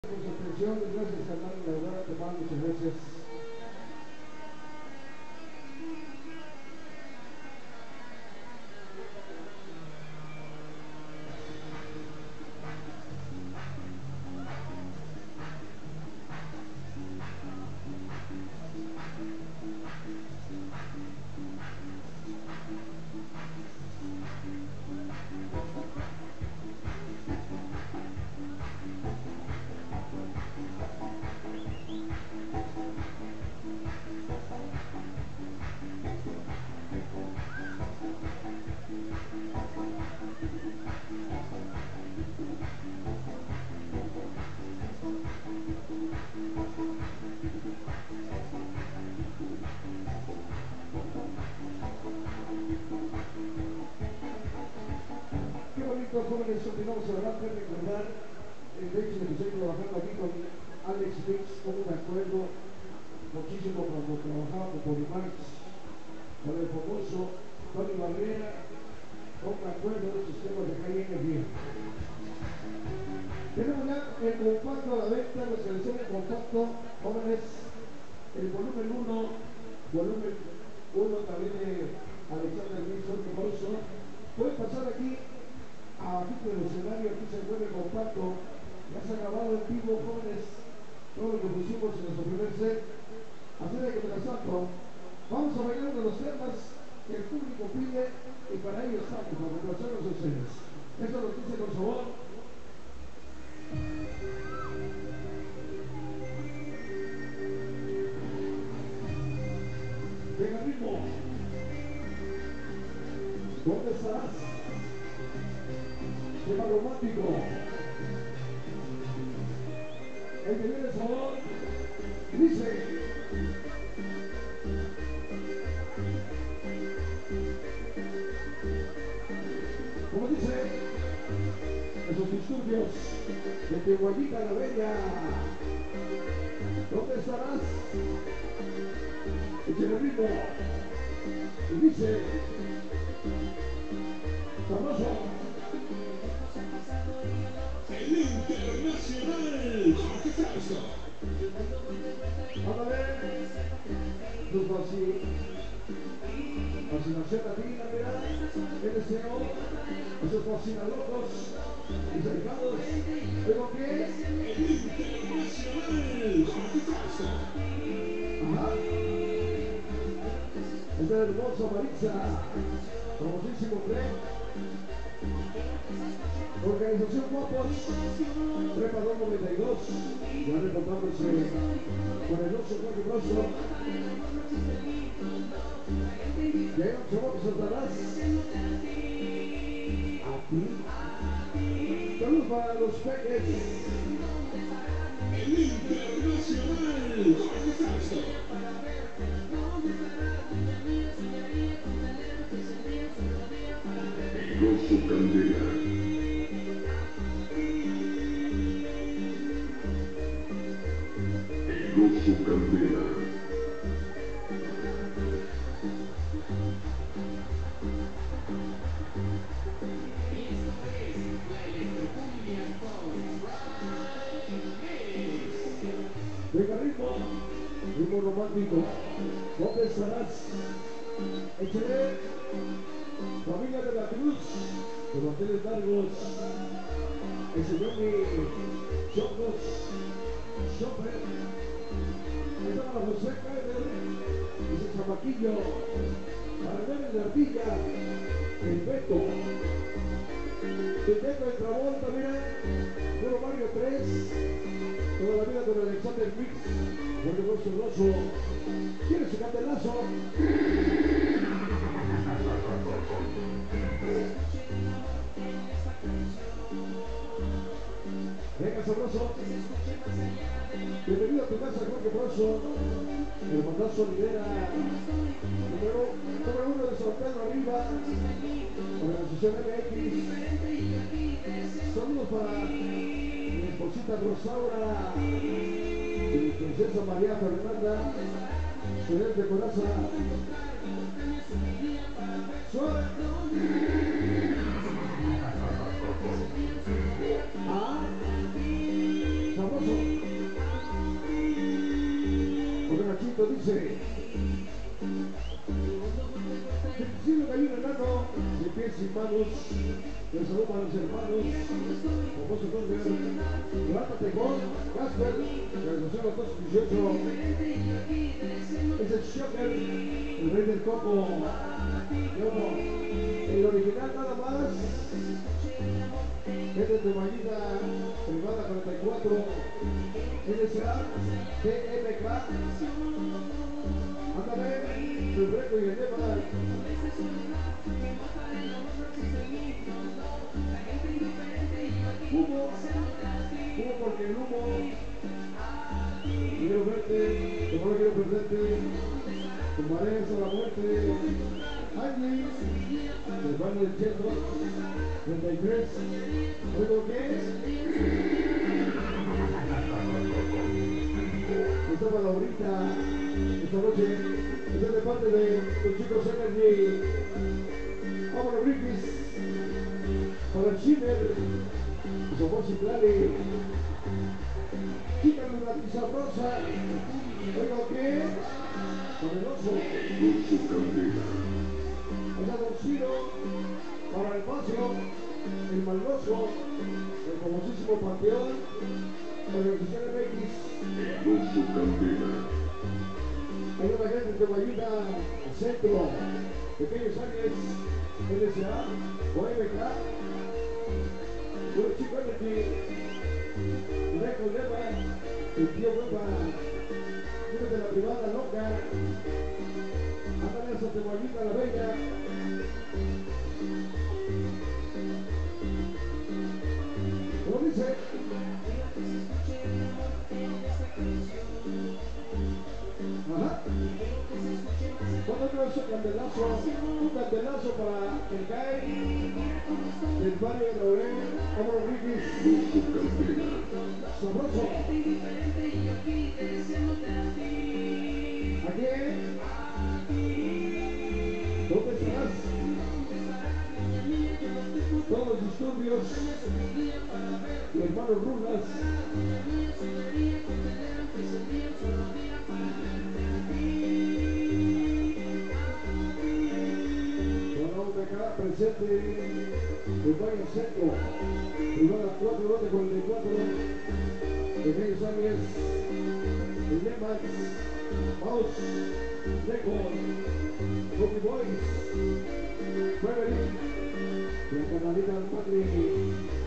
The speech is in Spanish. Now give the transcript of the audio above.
Por su atención, gracias Carnal, la verdad te mando muchas gracias. Qué bonito, jóvenes, continuamos adelante, recordar el hecho de que estoy trabajando aquí con Alex Mix, como me acuerdo muchísimo cuando trabajábamos por Max, con el famoso Tony Barrera, como me acuerdo de esos temas de Calle Energía. Tenemos ya el compacto a la venta, la selección de compacto, jóvenes, el volumen 1 también de Alexander Wilson, famoso. Pueden pasar aquí aquí en el escenario, aquí se encuentra el compacto, ya se ha grabado en vivo, jóvenes, todo lo que pusimos en nuestro primer set. Así de que mientras tanto, vamos a bailar uno de los temas que el público pide y para ello estamos, para complacerlos a ustedes. Esto nos dice con sabor. Venga ritmo. ¿Dónde estarás? Tema romántico. El que viene el sabor dice. Como dice, esos disturbios de Tehuayita la Bella. ¿Dónde estarás? Échale ritmo. Y dice, sabroso. El Internacional Jorge Frausto. Ándale. Tus fascinación latina, mira. El deseo. Esos fascinalocos. Mis alejados. ¿Oigo qué? El Internacional Jorge Frausto. Ajá. Este hermoso Maritza. Famosísimo Fred. Organización Guapos. Prepa 292. Ya reportándose con el oso Jorge Frausto. Y ahí vamos a Satanás. A ti. Saludos para los peques. El Internacional Jorge Frausto. Gozo Candela. Gozo Candela. Venga ritmo romántico. ¿Dónde estarás? Échale. Familia de la Cruz, de manteles largos. El señor de Chocos, Chopper. Ahí está la José Cáceres, ese chamaquillo. Para ver de Ardilla, el Beto. El Beto de Travolta, mira. Puro Mario 3. Toda la vida con Alexander Mix. Jorge Rosso. ¿Quiere su candelazo? Venga, sabroso. Bienvenido a tu casa, Jorge Rosso. El mandazo lidera. Número 1 de San Pedro arriba. Organización MX. Saludos para mi esposita Rosaura. Y mi princesa María Fernanda. Señores de Coraza. Suave. Ah, sabroso. Porque Nachito dice: Silvio Gallina Nano, de pies y manos, les saludo a los hermanos, famoso Thunder, Plata Tejón, Casper, realización los 218, es el Shocker, el rey del coco, el original nada más, es de Tomayita, privada 44, NSA, TMK, ándale, el Reco y el Eva. Humo porque el humo, quiero verte, como no quiero perderte, tomaré hasta la muerte. Angie, del barrio del centro, 33, ¿oigo qué? Esta palabrita, esta noche, es de parte de los chicos Energy. Vámonos, Riquis, para el Shimmer, somos y Clary, quítale una tizarrosa, ¿oigo qué? Con el oso, Oso Candela. allá Don Ciro, para el Paso, el Maldoso, el famosísimo Panteón, Organización MX, Oso Candela. hay una gente de Guayuta, Centro, Pequeños Ángeles, LSA, OMK, Puro Chico Energy, Reco Leva, el tío Hueva, de la privada loca, ándale hasta Tehuayuta la Bella. ¿Cómo dice? Ajá. ¿Cuándo no es un candelazo? Un candelazo para el CAE del barrio de Laurel. Vámonos, Riquis. Oso Candela. Sabroso. ¿Aquí? ¿Dónde estarás? Todos los disturbios y hermanos Rulas. Presente el Valle Centro, privada 444, Pequeños Ángeles, el Nemax, Mouse, Record, Rocky Boys, Beverly, la canalita del Padre.